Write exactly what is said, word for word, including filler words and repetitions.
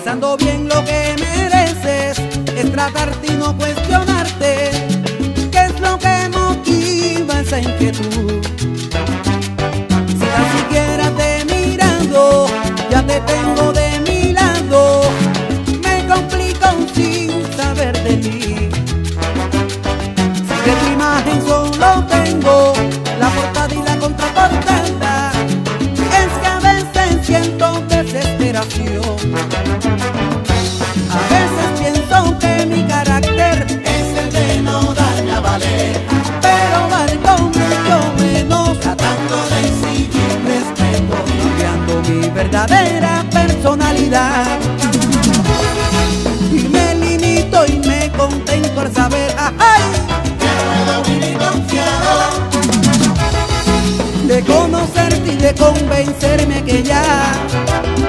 pensando bien lo que mereces, es tratarte y no cuestionarte. ¿Qué es lo que motiva esa inquietud? Si tan siquiera te he mirado, ya te tengo de mi lado, me complico sin saber de ti. Si de tu imagen solo tengo la portada y la contraportada, es que a veces siento desesperación. A veces pienso que mi carácter es el de no darme a valer, pero valgo mucho menos tratando de exigir respeto, cambiando mi verdadera personalidad. Y me limito y me contento al saber, ¡ay! que puedo vivir confiado, De conocerte y de convencerme que ya